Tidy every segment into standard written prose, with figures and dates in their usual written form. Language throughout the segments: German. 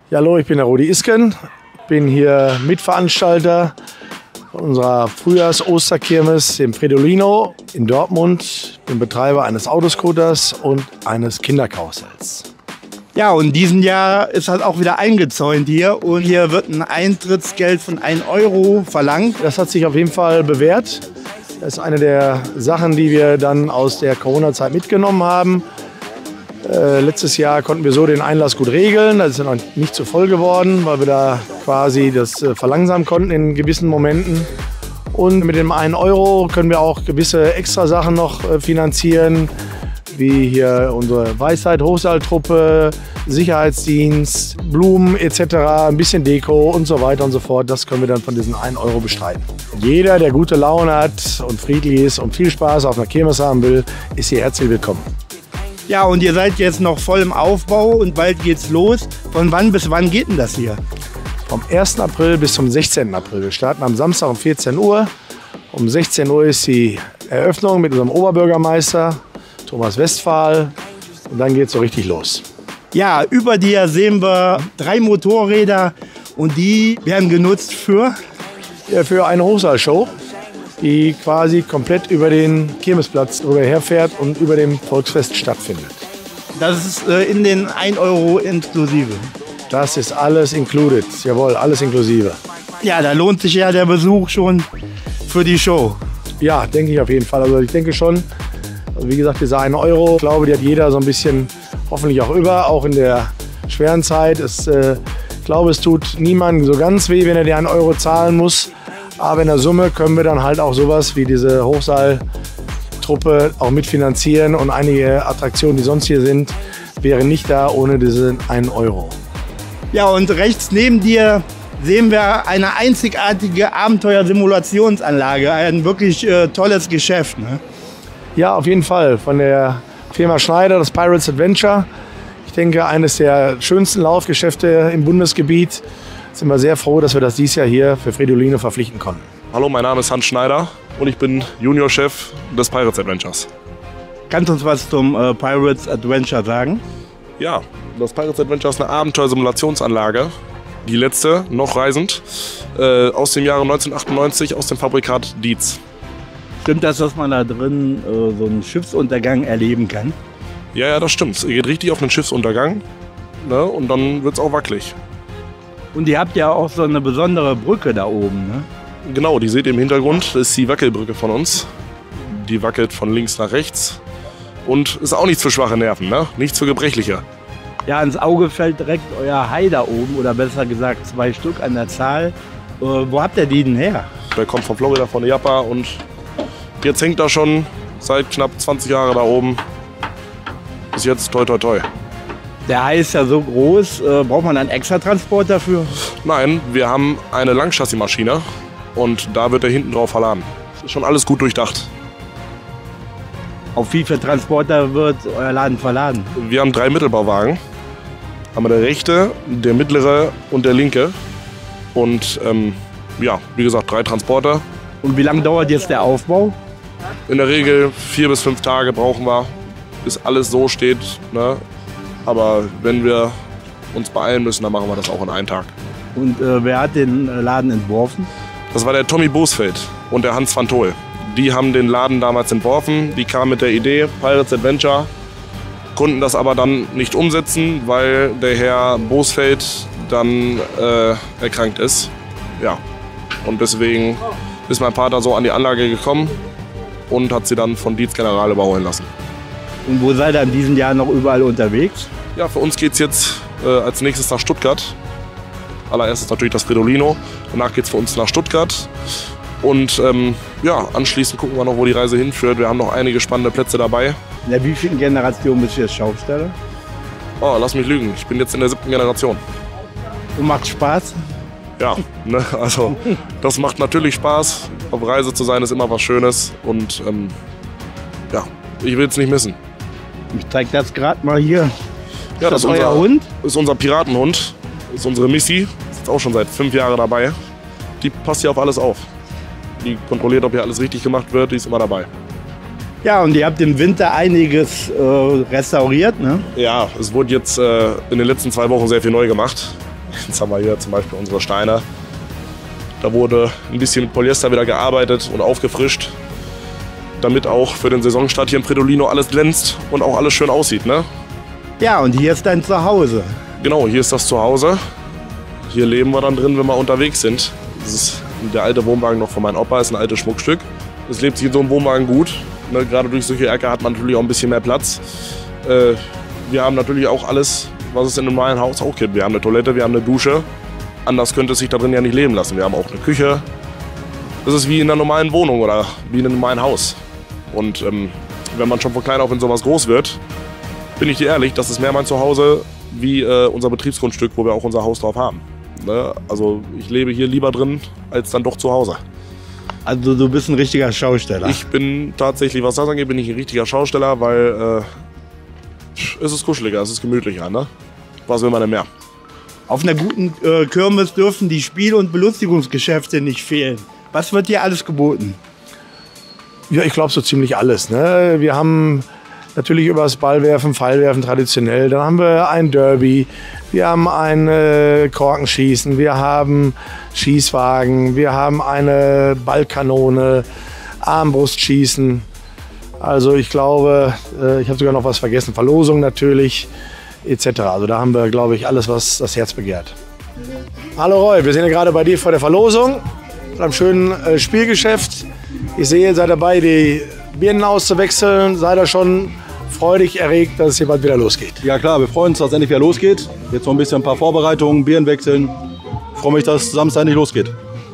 Ja, hallo, ich bin der Rudi Isken, bin hier Mitveranstalter von unserer Frühjahrs-Osterkirmes, dem Fredolino in Dortmund, bin Betreiber eines Autoscooters und eines Kinderkarussells. Ja, und in diesem Jahr ist halt auch wieder eingezäunt hier und hier wird ein Eintrittsgeld von 1 Euro verlangt. Das hat sich auf jeden Fall bewährt. Das ist eine der Sachen, die wir dann aus der Corona-Zeit mitgenommen haben. Letztes Jahr konnten wir so den Einlass gut regeln. Das ist ja noch nicht zu voll geworden, weil wir da quasi das verlangsamen konnten in gewissen Momenten. Und mit dem 1 Euro können wir auch gewisse Extrasachen noch finanzieren, wie hier unsere Weisheit-Hochseiltruppe, Sicherheitsdienst, Blumen etc., ein bisschen Deko und so weiter und so fort. Das können wir dann von diesen 1 Euro bestreiten. Jeder, der gute Laune hat und friedlich ist und viel Spaß auf einer Kirmes haben will, ist hier herzlich willkommen. Ja, und ihr seid jetzt noch voll im Aufbau und bald geht's los. Von wann bis wann geht denn das hier? Vom 1. April bis zum 16. April. Wir starten am Samstag um 14 Uhr. Um 16 Uhr ist die Eröffnung mit unserem Oberbürgermeister Thomas Westphal. Und dann geht's so richtig los. Ja, über dir sehen wir 3 Motorräder und die werden genutzt für? Ja, für eine Hochseilshow, die quasi komplett über den Kirmesplatz drüber herfährt und über dem Volksfest stattfindet. Das ist in den 1 Euro inklusive. Das ist alles included, jawohl, alles inklusive. Ja, da lohnt sich ja der Besuch schon für die Show. Ja, denke ich auf jeden Fall. Also ich denke schon, also wie gesagt, diese 1 Euro, ich glaube, die hat jeder so ein bisschen hoffentlich auch über, auch in der schweren Zeit. Ich glaube, es tut niemandem so ganz weh, wenn er die 1 Euro zahlen muss. Aber in der Summe können wir dann halt auch sowas wie diese Hochseiltruppe auch mitfinanzieren und einige Attraktionen, die sonst hier sind, wären nicht da ohne diesen 1 Euro. Ja, und rechts neben dir sehen wir eine einzigartige Abenteuersimulationsanlage. Ein wirklich tolles Geschäft, ne? Ja, auf jeden Fall. Von der Firma Schneider, das Pirates Adventure. Ich denke, eines der schönsten Laufgeschäfte im Bundesgebiet. Sind wir sehr froh, dass wir das dieses Jahr hier für Fredolino verpflichten konnten. Hallo, mein Name ist Hans Schneider und ich bin Juniorchef des Pirates Adventures. Kannst du uns was zum Pirates Adventure sagen? Ja, das Pirates Adventure ist eine Abenteuersimulationsanlage, die letzte, noch reisend, aus dem Jahre 1998 aus dem Fabrikat Dietz. Stimmt das, dass man da drin so einen Schiffsuntergang erleben kann? Ja, das stimmt. Ihr geht richtig auf einen Schiffsuntergang, ne, und dann wird es auch wackelig. Und ihr habt ja auch so eine besondere Brücke da oben, ne? Genau, die seht ihr im Hintergrund, das ist die Wackelbrücke von uns. Die wackelt von links nach rechts und ist auch nichts für schwache Nerven, ne? Nichts für Gebrechliche. Ja, ins Auge fällt direkt euer Hai da oben, oder besser gesagt 2 Stück an der Zahl. Wo habt ihr die denn her? Der kommt von Florida, von Japa, und jetzt hängt er schon seit knapp 20 Jahren da oben. Bis jetzt toi toi toi. Der Hai ist ja so groß, braucht man einen extra Transport dafür? Nein, wir haben eine Langchassismaschine und da wird er hinten drauf verladen. Das ist schon alles gut durchdacht. Auf wie viele Transporter wird euer Laden verladen? Wir haben 3 Mittelbauwagen. Haben der rechte, der mittlere und der linke. Und ja, wie gesagt, 3 Transporter. Und wie lange dauert jetzt der Aufbau? In der Regel 4 bis 5 Tage brauchen wir, bis alles so steht, ne? Aber wenn wir uns beeilen müssen, dann machen wir das auch in einem Tag. Und wer hat den Laden entworfen? Das war der Tommy Bosfeld und der Hans van Tol. Die haben den Laden damals entworfen. Die kamen mit der Idee Pirates Adventure, konnten das aber dann nicht umsetzen, weil der Herr Bosfeld dann erkrankt ist. Ja. Und deswegen ist mein Vater so an die Anlage gekommen und hat sie dann von Dietz General überholen lassen. Und wo seid ihr in diesem Jahr noch überall unterwegs? Ja, für uns geht es jetzt als nächstes nach Stuttgart. Allererstes natürlich das Fredolino. Danach geht es für uns nach Stuttgart. Und ja, anschließend gucken wir noch, wo die Reise hinführt. Wir haben noch einige spannende Plätze dabei. In der wievielten Generation bist du jetzt Schausteller? Oh, lass mich lügen. Ich bin jetzt in der 7. Generation. Und macht Spaß? Ja, ne, also das macht natürlich Spaß. Auf Reise zu sein ist immer was Schönes. Und ja, ich will es nicht missen. Ich zeig das gerade mal hier. Ja, das ist euer Hund? Das ist unser Piratenhund. Das ist unsere Missy. Ist jetzt auch schon seit 5 Jahren dabei. Die passt hier auf alles auf. Die kontrolliert, ob hier alles richtig gemacht wird. Die ist immer dabei. Ja, und ihr habt im Winter einiges restauriert, ne? Ja, es wurde jetzt in den letzten 2 Wochen sehr viel neu gemacht. Jetzt haben wir hier zum Beispiel unsere Steine. Da wurde ein bisschen mit Polyester wieder gearbeitet und aufgefrischt, damit auch für den Saisonstart hier in Predolino alles glänzt und auch alles schön aussieht, ne? Ja, und hier ist dein Zuhause. Genau, hier ist das Zuhause. Hier leben wir dann drin, wenn wir unterwegs sind. Das ist der alte Wohnwagen noch von meinem Opa, ist ein altes Schmuckstück. Es lebt sich in so einem Wohnwagen gut. Ne, gerade durch solche Erker hat man natürlich auch ein bisschen mehr Platz. Wir haben natürlich auch alles, was es in einem normalen Haus auch gibt. Wir haben eine Toilette, wir haben eine Dusche. Anders könnte es sich da drin ja nicht leben lassen. Wir haben auch eine Küche. Das ist wie in einer normalen Wohnung oder wie in einem normalen Haus. Und wenn man schon von klein auf in sowas groß wird, bin ich dir ehrlich, das ist mehr mein Zuhause wie unser Betriebsgrundstück, wo wir auch unser Haus drauf haben. Ne? Also ich lebe hier lieber drin, als dann doch zu Hause. Also du bist ein richtiger Schausteller. Ich bin tatsächlich, was das angeht, bin ich ein richtiger Schausteller, weil es ist kuscheliger, es ist gemütlicher. Ne? Was will man denn mehr? Auf einer guten Kirmes dürfen die Spiel- und Belustigungsgeschäfte nicht fehlen. Was wird hier alles geboten? Ja, ich glaube so ziemlich alles. Ne? Wir haben natürlich über das Ballwerfen, Pfeilwerfen traditionell. Dann haben wir ein Derby, wir haben ein Korkenschießen, wir haben Schießwagen, wir haben eine Ballkanone, Armbrustschießen. Also ich glaube, ich habe sogar noch was vergessen, Verlosung natürlich, etc. Also da haben wir, glaube ich, alles, was das Herz begehrt. Hallo Roy, wir sind ja gerade bei dir vor der Verlosung, beim schönen Spielgeschäft. Ich sehe, ihr seid dabei, die Birnen auszuwechseln. Seid ihr schon freudig erregt, dass es hier bald wieder losgeht? Ja klar, wir freuen uns, dass es endlich wieder losgeht. Jetzt noch ein paar Vorbereitungen, Birnen wechseln. Ich freue mich, dass es Samstag endlich losgeht.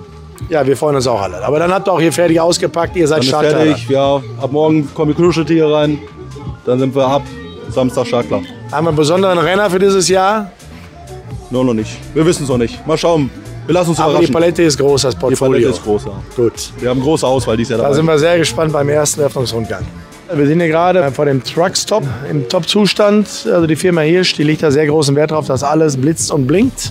Ja, wir freuen uns auch alle. Aber dann habt ihr auch hier fertig ausgepackt, ihr seid Dann ist startklar. fertig, ja, ab morgen kommen die Kuscheltiere rein. Dann sind wir ab Samstag startklar. Haben wir einen besonderen Renner für dieses Jahr? Nur noch nicht. Wir wissen es noch nicht. Mal schauen. Wir lassen uns Aber die überraschen. Palette ist groß, das Die Portfolio. Palette ist groß, ja. Gut. Wir haben große Auswahl dieses Jahr Da dabei. sind wir sehr gespannt beim ersten Öffnungsrundgang. Wir sind hier gerade vor dem Truckstop im Top-Zustand. Also die Firma Hirsch, die legt da sehr großen Wert darauf, dass alles blitzt und blinkt.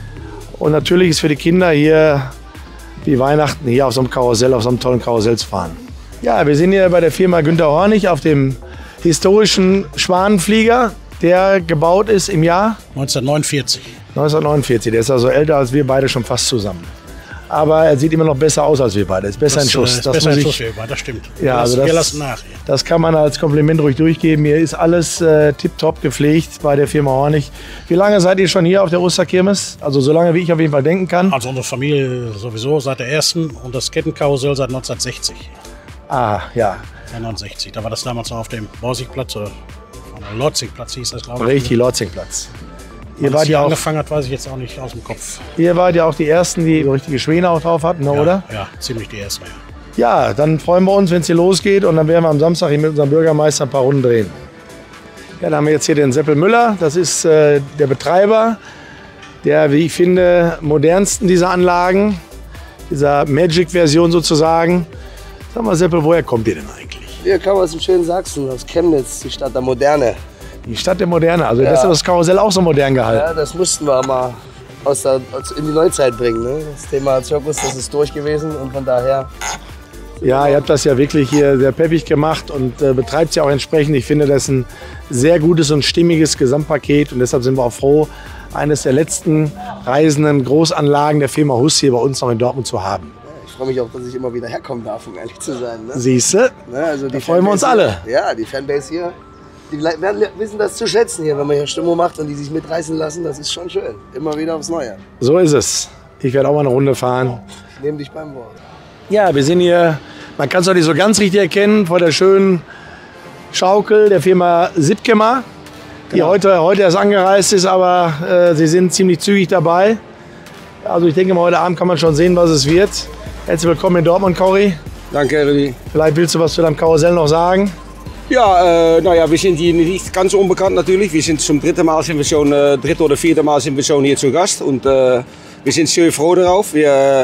Und natürlich ist für die Kinder hier wie Weihnachten hier auf so einem Karussell, auf so einem tollen Karussell zu fahren. Ja, wir sind hier bei der Firma Günter Hornig auf dem historischen Schwanenflieger, der gebaut ist im Jahr 1949. 1949. Der ist also älter als wir beide schon fast zusammen. Aber er sieht immer noch besser aus als wir beide. Ist besser in Schuss. Ist besser in Schuss, das stimmt. Ja, also wir lassen nach. Ja. Das kann man als Kompliment ruhig durchgeben. Hier ist alles tipptopp gepflegt bei der Firma Hornig. Wie lange seid ihr schon hier auf der Osterkirmes? Also so lange, wie ich auf jeden Fall denken kann. Also unsere Familie sowieso seit der ersten und das Kettenkarussell seit 1960. Ah, ja. 1960. Da war das damals noch auf dem Borsigplatz oder Lotzingplatz hieß das, glaube ich. Richtig, Lotzingplatz. Ihr wart ja angefangen hat, weiß ich jetzt auch nicht aus dem Kopf. Ihr wart ja auch die Ersten, die so richtige Schwäne auch drauf hatten, ne, ja, oder? Ja, ziemlich die Ersten, ja. Ja, dann freuen wir uns, wenn es hier losgeht und dann werden wir am Samstag hier mit unserem Bürgermeister ein paar Runden drehen. Ja, dann haben wir jetzt hier den Seppel Müller, das ist der Betreiber der, wie ich finde, modernsten dieser Anlagen, dieser Magic-Version sozusagen. Sag mal, Seppel, woher kommt ihr denn eigentlich? Wir kommen aus dem schönen Sachsen, aus Chemnitz, die Stadt der Moderne. Die Stadt der Moderne, also Ja. das ist das Karussell auch so modern gehalten. Ja, das mussten wir mal in die Neuzeit bringen. Ne? Das Thema Zirkus, das ist durch gewesen und von daher. Ja, ihr habt das ja wirklich hier sehr peppig gemacht und betreibt es ja auch entsprechend. Ich finde, das ist ein sehr gutes und stimmiges Gesamtpaket und deshalb sind wir auch froh, eines der letzten reisenden Großanlagen der Firma Huss hier bei uns noch in Dortmund zu haben. Ich freue mich auch, dass ich immer wieder herkommen darf, um ehrlich zu sein. Ne? Siehste, Ne, also da freuen wir uns alle. Hier, ja, die Fanbase hier, die werden wissen das zu schätzen hier, wenn man hier Stimmung macht und die sich mitreißen lassen, das ist schon schön. Immer wieder aufs Neue. So ist es. Ich werde auch mal eine Runde fahren. Ich nehme dich beim Wort. Ja, wir sind hier, man kann es noch nicht so ganz richtig erkennen, vor der schönen Schaukel der Firma Sittkemer, die heute erst angereist ist, aber sie sind ziemlich zügig dabei. Also ich denke mal, heute Abend kann man schon sehen, was es wird. Herzlich willkommen in Dortmund, Corey. Danke, Rudi. Vielleicht willst du was zu deinem Karussell noch sagen? Ja, wir sind hier nicht ganz unbekannt natürlich. Wir sind zum dritten oder vierte Mal sind wir schon hier zu Gast und wir sind sehr froh darauf. Wir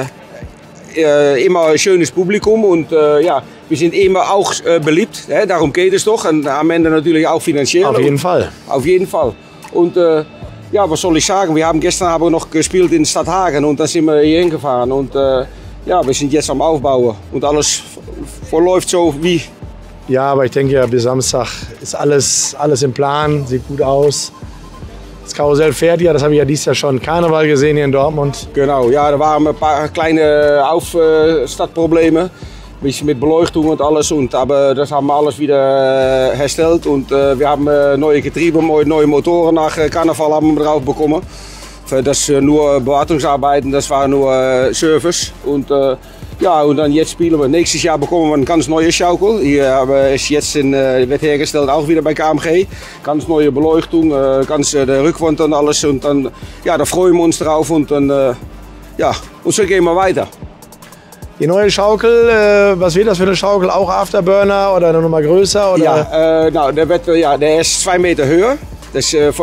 immer ein schönes Publikum und wir sind immer auch beliebt. Darum geht es doch und am Ende natürlich auch finanziell. Auf jeden Fall. Auf jeden Fall. Und was soll ich sagen? Wir haben gestern noch gespielt in Stadthagen und dann sind wir hier hingefahren und wir sind jetzt am Aufbauen und alles verläuft so wie. Ja, aber ich denke, bis Samstag ist alles im Plan, sieht gut aus. Karussell fährt ja, das habe ich ja dieses Jahr schon Karneval gesehen hier in Dortmund. Genau, ja, da waren ein paar kleine Aufstartprobleme. Bisschen mit Beleuchtung und alles, aber das haben wir alles wieder herstellt und wir haben neue Getriebe, neue Motoren nach Karneval haben wir drauf bekommen. Das nur Bewartungsarbeiten, das war nur Service und ja, und dann jetzt spielen wir. Nächstes Jahr bekommen wir eine ganz neue Schaukel. Hier ist jetzt wird hergestellt, auch wieder bei KMG. Ganz neue Beleuchtung, ganz der Rückwand und alles und dann, ja, da freuen wir uns drauf und dann, ja, und so gehen wir weiter. Die neue Schaukel, was wird das für eine Schaukel? Auch Afterburner oder eine Nummer größer? Oder? Ja, der ist 2 Meter höher. Das ist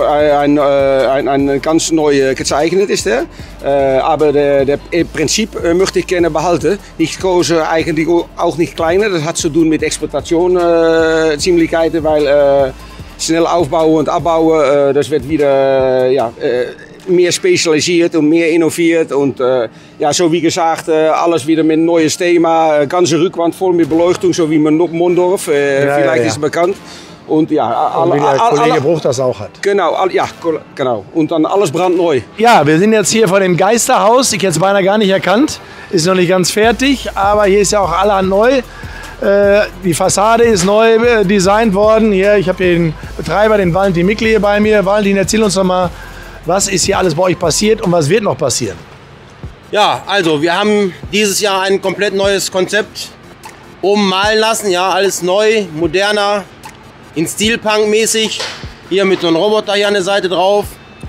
ein ganz neu gezeichnet ist der. Aber der Prinzip möchte ich gerne behalten. Nicht größer, eigentlich auch nicht kleiner. Das hat zu tun mit Exportationsziemlichkeiten, weil schnell aufbauen und abbauen, das wird wieder mehr spezialisiert und mehr innoviert und ja, so wie gesagt, alles wieder mit ein neues Thema, ganze Rückwand voll mit Beleuchtung, so wie Mondorf, vielleicht ist es bekannt. Und ja, wie der Kollege Bruch das auch hat. Genau, ja, genau. Und dann alles brandneu. Ja, wir sind jetzt hier vor dem Geisterhaus. Ich hätte es beinahe gar nicht erkannt. Ist noch nicht ganz fertig, aber hier ist ja auch allerhand neu. Die Fassade ist neu designt worden. Hier, ich habe den Betreiber, den Valentin Mikl hier bei mir. Valentin, erzähl uns doch mal, was ist hier alles bei euch passiert und was wird noch passieren? Ja, also wir haben dieses Jahr ein komplett neues Konzept ummalen lassen. Ja, alles neu, moderner, in Steelpunk-mäßig. Hier mit so einem Roboter hier an der Seite drauf.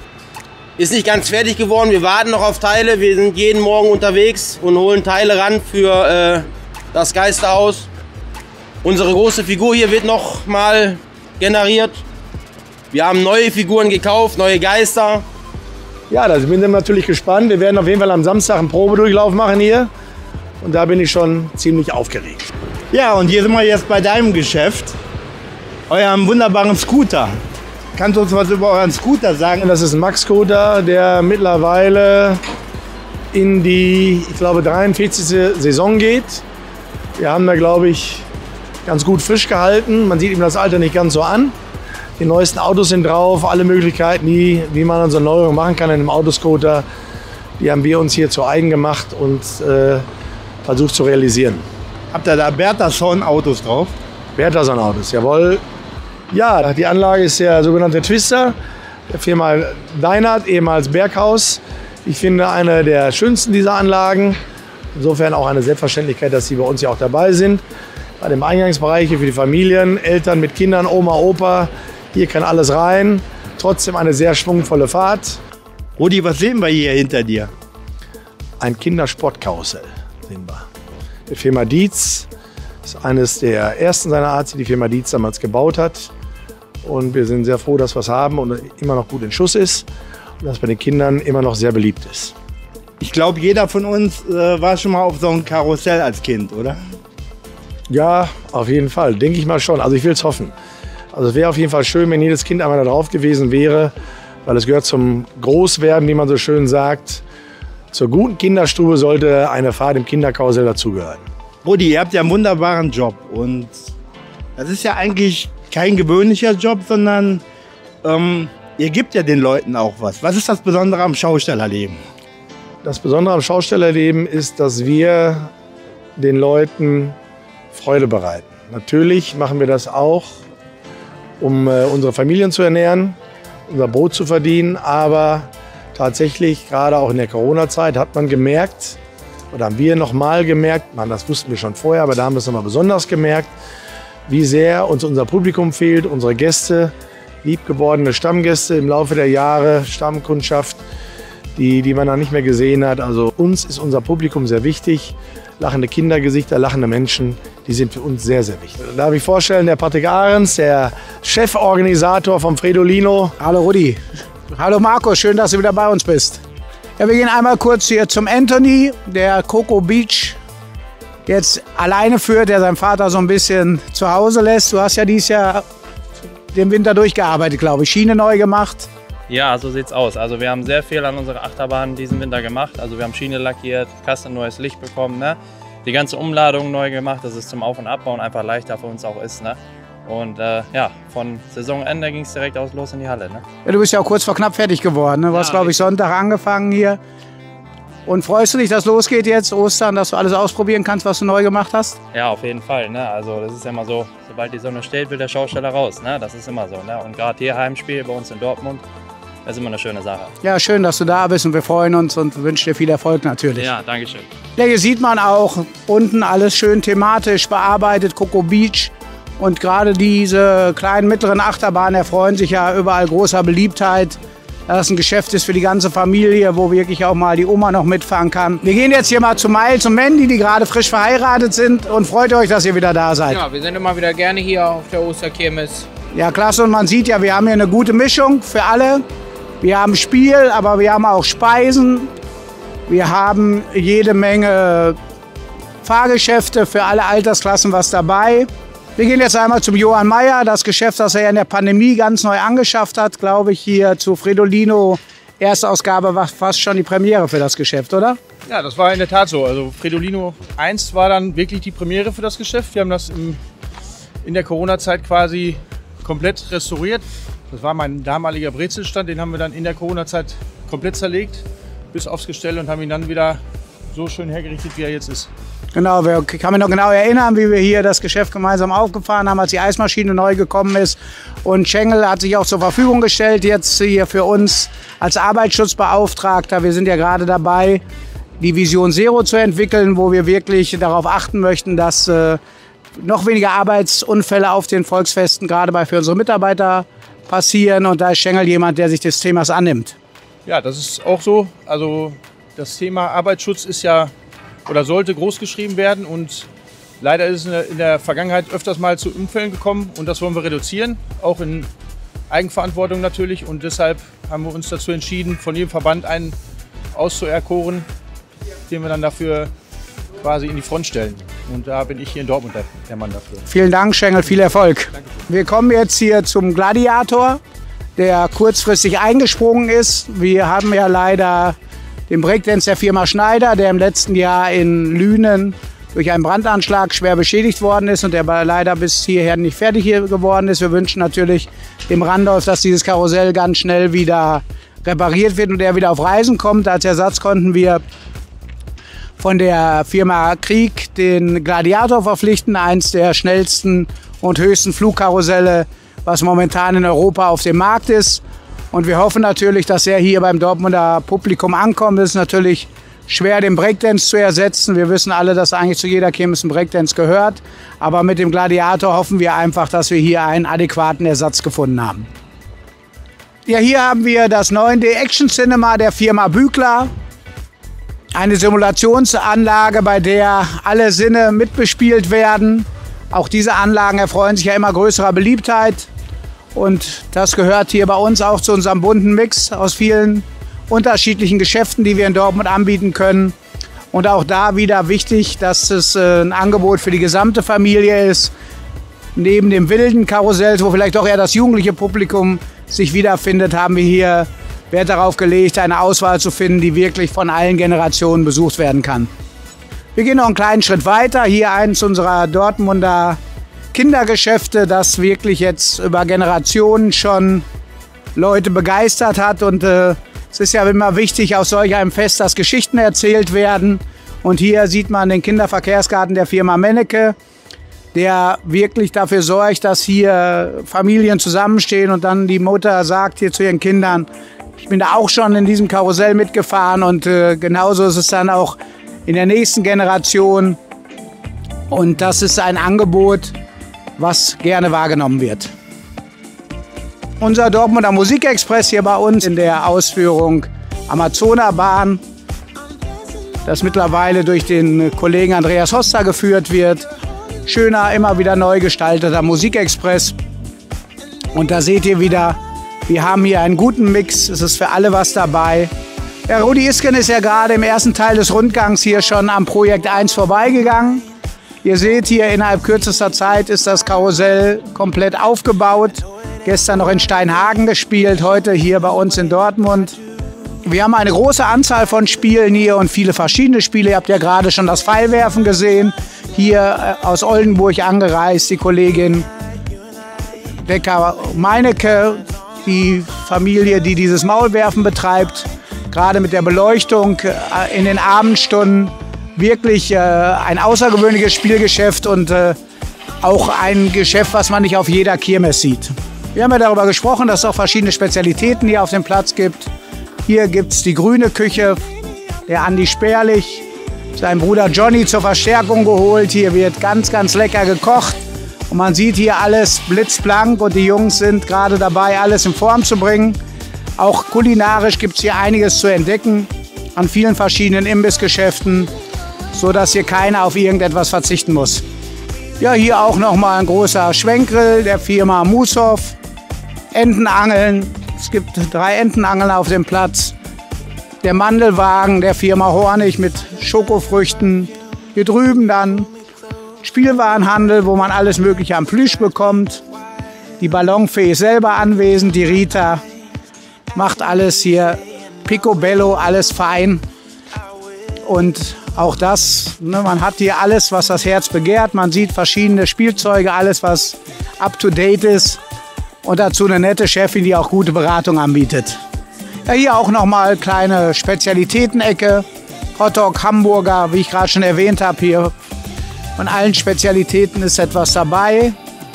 Ist nicht ganz fertig geworden. Wir warten noch auf Teile. Wir sind jeden Morgen unterwegs und holen Teile ran für das Geisterhaus. Unsere große Figur hier wird noch mal generiert. Wir haben neue Figuren gekauft, neue Geister. Ja, da bin ich natürlich gespannt. Wir werden auf jeden Fall am Samstag einen Probedurchlauf machen hier. Und da bin ich schon ziemlich aufgeregt. Ja, und hier sind wir jetzt bei deinem Geschäft. Eurem wunderbaren Scooter. Kannst du uns was über euren Scooter sagen? Das ist ein Max-Scooter, der mittlerweile in die, ich glaube, 43. Saison geht. Wir haben da, glaube ich, ganz gut frisch gehalten. Man sieht ihm das Alter nicht ganz so an. Die neuesten Autos sind drauf, alle Möglichkeiten, wie man an so eine Neuerung machen kann in einem Autoscooter, die haben wir uns hier zu eigen gemacht und versucht zu realisieren. Habt ihr da Bertha-Son-Autos drauf? Bertha-Son-Autos, jawohl. Ja, die Anlage ist der sogenannte Twister, der Firma Deinert, ehemals Berghaus. Ich finde eine der schönsten dieser Anlagen. Insofern auch eine Selbstverständlichkeit, dass sie bei uns ja auch dabei sind. Bei dem Eingangsbereich hier für die Familien, Eltern mit Kindern, Oma, Opa. Hier kann alles rein. Trotzdem eine sehr schwungvolle Fahrt. Rudi, was sehen wir hier hinter dir? Ein Kindersportkarussell sehen wir. Die Firma Dietz ist eines der ersten seiner Art, die die Firma Dietz damals gebaut hat. Und wir sind sehr froh, dass wir es haben und immer noch gut in Schuss ist. Und dass bei den Kindern immer noch sehr beliebt ist. Ich glaube, jeder von uns war schon mal auf so einem Karussell als Kind, oder? Ja, auf jeden Fall. Denke ich mal schon. Also ich will es hoffen. Also es wäre auf jeden Fall schön, wenn jedes Kind einmal da drauf gewesen wäre, weil es gehört zum Großwerden, wie man so schön sagt. Zur guten Kinderstube sollte eine Fahrt im Kinderkarussell dazugehören. Rudi, ihr habt ja einen wunderbaren Job und das ist ja eigentlich kein gewöhnlicher Job, sondern ihr gebt ja den Leuten auch was. Was ist das Besondere am Schaustellerleben? Das Besondere am Schaustellerleben ist, dass wir den Leuten Freude bereiten. Natürlich machen wir das auch, um unsere Familien zu ernähren, unser Brot zu verdienen. Aber tatsächlich, gerade auch in der Corona-Zeit, hat man gemerkt, oder haben wir noch mal gemerkt, das wussten wir schon vorher, aber da haben wir es noch mal besonders gemerkt, wie sehr uns unser Publikum fehlt, unsere Gäste, liebgewordene Stammgäste im Laufe der Jahre, Stammkundschaft, die man dann nicht mehr gesehen hat. Also uns ist unser Publikum sehr wichtig. Lachende Kindergesichter, lachende Menschen, die sind für uns sehr, sehr wichtig. Darf ich vorstellen, der Patrick Ahrens, der Cheforganisator vom Fredolino. Hallo Rudi. Hallo Marco, schön, dass du wieder bei uns bist. Ja, wir gehen einmal kurz hier zum Anthony, der Coco Beach jetzt alleine führt, der seinen Vater so ein bisschen zu Hause lässt. Du hast ja dieses Jahr den Winter durchgearbeitet, glaube ich. Schiene neu gemacht. Ja, so sieht's aus. Also wir haben sehr viel an unserer Achterbahn diesen Winter gemacht. Also wir haben Schiene lackiert, Kasten neues Licht bekommen, ne? Die ganze Umladung neu gemacht, dass es zum Auf- und Abbauen einfach leichter für uns auch ist, ne? Und ja, von Saisonende ging es direkt los in die Halle. Ne? Ja, du bist ja auch kurz vor knapp fertig geworden. Ne? Du hast, glaube ich, Sonntag angefangen hier. Und freust du dich, dass losgeht jetzt, Ostern, dass du alles ausprobieren kannst, was du neu gemacht hast? Ja, auf jeden Fall. Ne? Also das ist ja immer so, sobald die Sonne steht, will der Schausteller raus. Ne? Das ist immer so. Ne? Und gerade hier Heimspiel bei uns in Dortmund, das ist immer eine schöne Sache. Ja, schön, dass du da bist und wir freuen uns und wünschen dir viel Erfolg natürlich. Ja, danke schön. Ja, hier sieht man auch unten alles schön thematisch bearbeitet, Coco Beach. Und gerade diese kleinen, mittleren Achterbahnen erfreuen sich ja überall großer Beliebtheit. Das ein Geschäft ist für die ganze Familie, wo wirklich auch mal die Oma noch mitfahren kann. Wir gehen jetzt hier mal zu Miles und Mandy, die gerade frisch verheiratet sind. Und freut euch, dass ihr wieder da seid. Ja, wir sind immer wieder gerne hier auf der Osterkirmes. Ja, klasse. Und man sieht ja, wir haben hier eine gute Mischung für alle. Wir haben Spiel, aber wir haben auch Speisen. Wir haben jede Menge Fahrgeschäfte für alle Altersklassen was dabei. Wir gehen jetzt einmal zum Johann Meyer, das Geschäft, das er ja in der Pandemie ganz neu angeschafft hat, glaube ich, hier zu Fredolino. Erstausgabe war fast schon die Premiere für das Geschäft, oder? Ja, das war in der Tat so. Also Fredolino 1 war dann wirklich die Premiere für das Geschäft. Wir haben das in der Corona-Zeit quasi komplett restauriert. Das war mein damaliger Brezelstand, den haben wir dann in der Corona-Zeit komplett zerlegt, bis aufs Gestell und haben ihn dann wieder so schön hergerichtet, wie er jetzt ist. Genau, ich kann mich noch genau erinnern, wie wir hier das Geschäft gemeinsam aufgefahren haben, als die Eismaschine neu gekommen ist. Und Schengel hat sich auch zur Verfügung gestellt, jetzt hier für uns als Arbeitsschutzbeauftragter. Wir sind ja gerade dabei, die Vision Zero zu entwickeln, wo wir wirklich darauf achten möchten, dass noch weniger Arbeitsunfälle auf den Volksfesten, gerade für unsere Mitarbeiter, passieren. Und da ist Schengel jemand, der sich des Themas annimmt. Ja, das ist auch so. Also das Thema Arbeitsschutz ist ja oder sollte groß geschrieben werden und leider ist es in der Vergangenheit öfters mal zu Unfällen gekommen und das wollen wir reduzieren, auch in Eigenverantwortung natürlich und deshalb haben wir uns dazu entschieden, von jedem Verband einen auszuerkoren, den wir dann dafür quasi in die Front stellen und da bin ich hier in Dortmund der Mann dafür. Vielen Dank, Schengel, viel Erfolg. Danke. Wir kommen jetzt hier zum Gladiator, der kurzfristig eingesprungen ist. Wir haben ja leider den Breakdance der Firma Schneider, der im letzten Jahr in Lünen durch einen Brandanschlag schwer beschädigt worden ist und der leider bis hierher nicht fertig geworden ist. Wir wünschen natürlich dem Randolph, dass dieses Karussell ganz schnell wieder repariert wird und er wieder auf Reisen kommt. Als Ersatz konnten wir von der Firma Krieg den Gladiator verpflichten, eins der schnellsten und höchsten Flugkarusselle, was momentan in Europa auf dem Markt ist. Und wir hoffen natürlich, dass er hier beim Dortmunder Publikum ankommt. Es ist natürlich schwer, den Breakdance zu ersetzen. Wir wissen alle, dass eigentlich zu jeder Kirmes ein Breakdance gehört. Aber mit dem Gladiator hoffen wir einfach, dass wir hier einen adäquaten Ersatz gefunden haben. Ja, hier haben wir das 9D Action Cinema der Firma Bügler. Eine Simulationsanlage, bei der alle Sinne mitbespielt werden. Auch diese Anlagen erfreuen sich ja immer größerer Beliebtheit. Und das gehört hier bei uns auch zu unserem bunten Mix aus vielen unterschiedlichen Geschäften, die wir in Dortmund anbieten können. Und auch da wieder wichtig, dass es ein Angebot für die gesamte Familie ist. Neben dem wilden Karussell, wo vielleicht auch eher das jugendliche Publikum sich wiederfindet, haben wir hier Wert darauf gelegt, eine Auswahl zu finden, die wirklich von allen Generationen besucht werden kann. Wir gehen noch einen kleinen Schritt weiter. Hier eins unserer Dortmunder Kindergeschäfte, das wirklich jetzt über Generationen schon Leute begeistert hat. Und es ist ja immer wichtig, aus solch einem Fest, dass Geschichten erzählt werden. Und hier sieht man den Kinderverkehrsgarten der Firma Mennecke, der wirklich dafür sorgt, dass hier Familien zusammenstehen und dann die Mutter sagt hier zu ihren Kindern, ich bin da auch schon in diesem Karussell mitgefahren und genauso ist es dann auch in der nächsten Generation. Und das ist ein Angebot, was gerne wahrgenommen wird. Unser Dortmunder Musikexpress hier bei uns in der Ausführung Amazonerbahn, das mittlerweile durch den Kollegen Andreas Hoster geführt wird. Schöner, immer wieder neu gestalteter Musikexpress. Und da seht ihr wieder, wir haben hier einen guten Mix, es ist für alle was dabei. Ja, Rudi Isken ist ja gerade im ersten Teil des Rundgangs hier schon am Projekt 1 vorbeigegangen. Ihr seht hier, innerhalb kürzester Zeit ist das Karussell komplett aufgebaut. Gestern noch in Steinhagen gespielt, heute hier bei uns in Dortmund. Wir haben eine große Anzahl von Spielen hier und viele verschiedene Spiele. Ihr habt ja gerade schon das Pfeilwerfen gesehen. Hier aus Oldenburg angereist, die Kollegin. Bäcker Meinecke, die Familie, die dieses Maulwerfen betreibt, gerade mit der Beleuchtung in den Abendstunden. Wirklich ein außergewöhnliches Spielgeschäft und auch ein Geschäft, was man nicht auf jeder Kirmes sieht. Wir haben ja darüber gesprochen, dass es auch verschiedene Spezialitäten hier auf dem Platz gibt. Hier gibt es die grüne Küche, der Andi Sperlich, sein Bruder Johnny zur Verstärkung geholt. Hier wird ganz, ganz lecker gekocht. Und man sieht hier alles blitzblank und die Jungs sind gerade dabei, alles in Form zu bringen. Auch kulinarisch gibt es hier einiges zu entdecken an vielen verschiedenen Imbissgeschäften, sodass hier keiner auf irgendetwas verzichten muss. Ja, hier auch nochmal ein großer Schwenkgrill der Firma Mushoff. Entenangeln, es gibt 3 Entenangeln auf dem Platz. Der Mandelwagen der Firma Hornig mit Schokofrüchten. Hier drüben dann Spielwarenhandel, wo man alles Mögliche am Plüsch bekommt. Die Ballonfee ist selber anwesend, die Rita macht alles hier picobello, alles fein. Und auch das, ne, man hat hier alles, was das Herz begehrt. Man sieht verschiedene Spielzeuge, alles, was up-to-date ist. Und dazu eine nette Chefin, die auch gute Beratung anbietet. Ja, hier auch nochmal kleine Spezialitäten-Ecke. Hotdog, Hamburger, wie ich gerade schon erwähnt habe, hier von allen Spezialitäten ist etwas dabei.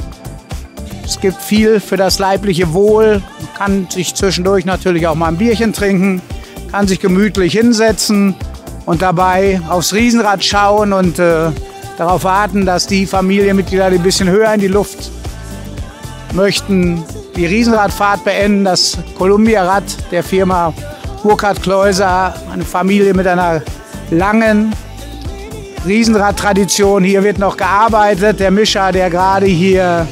Es gibt viel für das leibliche Wohl. Man kann sich zwischendurch natürlich auch mal ein Bierchen trinken, kann sich gemütlich hinsetzen und dabei aufs Riesenrad schauen und darauf warten, dass die Familienmitglieder, die ein bisschen höher in die Luft möchten, die Riesenradfahrt beenden. Das Columbia-Rad der Firma Burkhard Kleuser, eine Familie mit einer langen Riesenradtradition. Hier wird noch gearbeitet. Der Mischa, der gerade hier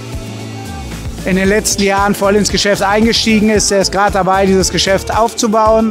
in den letzten Jahren voll ins Geschäft eingestiegen ist, der ist gerade dabei, dieses Geschäft aufzubauen.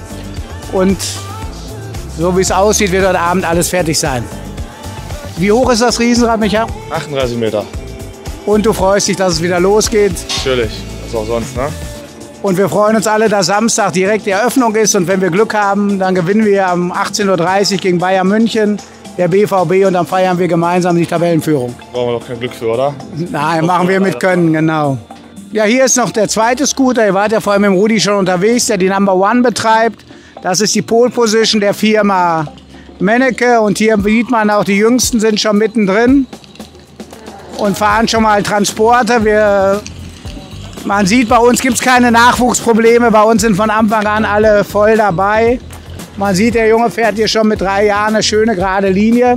Und so wie es aussieht, wird heute Abend alles fertig sein. Wie hoch ist das Riesenrad, Micha? 38 Meter. Und du freust dich, dass es wieder losgeht? Natürlich, was auch sonst, ne? Und wir freuen uns alle, dass Samstag direkt die Eröffnung ist. Und wenn wir Glück haben, dann gewinnen wir um 18:30 Uhr gegen Bayern München, der BVB. Und dann feiern wir gemeinsam die Tabellenführung. Brauchen wir doch kein Glück für, oder? Nein, machen wir mit Können, genau. Ja, hier ist noch der zweite Scooter. Ihr wart ja vorhin mit dem Rudi schon unterwegs, der die Number One betreibt. Das ist die Pole Position der Firma Mennecke. Und hier sieht man auch, die Jüngsten sind schon mittendrin und fahren schon mal Transporte. Man sieht, bei uns gibt es keine Nachwuchsprobleme. Bei uns sind von Anfang an alle voll dabei. Man sieht, der Junge fährt hier schon mit 3 Jahren eine schöne gerade Linie.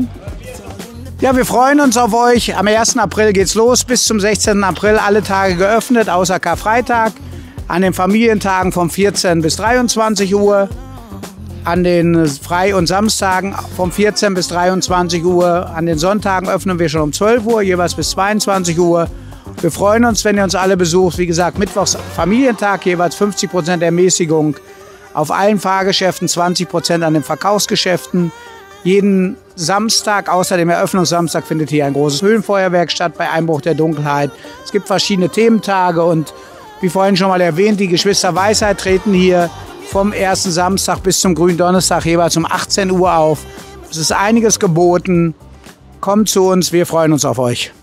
Ja, wir freuen uns auf euch. Am 1. April geht's los. Bis zum 16. April alle Tage geöffnet, außer Karfreitag. An den Familientagen vom 14 bis 23 Uhr. An den Frei- und Samstagen vom 14 bis 23 Uhr. An den Sonntagen öffnen wir schon um 12 Uhr, jeweils bis 22 Uhr. Wir freuen uns, wenn ihr uns alle besucht. Wie gesagt, Mittwochs Familientag, jeweils 50% Ermäßigung auf allen Fahrgeschäften, 20% an den Verkaufsgeschäften. Jeden Samstag, außer dem Eröffnungssamstag, findet hier ein großes Höhlenfeuerwerk statt bei Einbruch der Dunkelheit. Es gibt verschiedene Thementage und wie vorhin schon mal erwähnt, die Geschwister Weisheit treten hier vom ersten Samstag bis zum Gründonnerstag jeweils um 18 Uhr auf. Es ist einiges geboten. Kommt zu uns, wir freuen uns auf euch.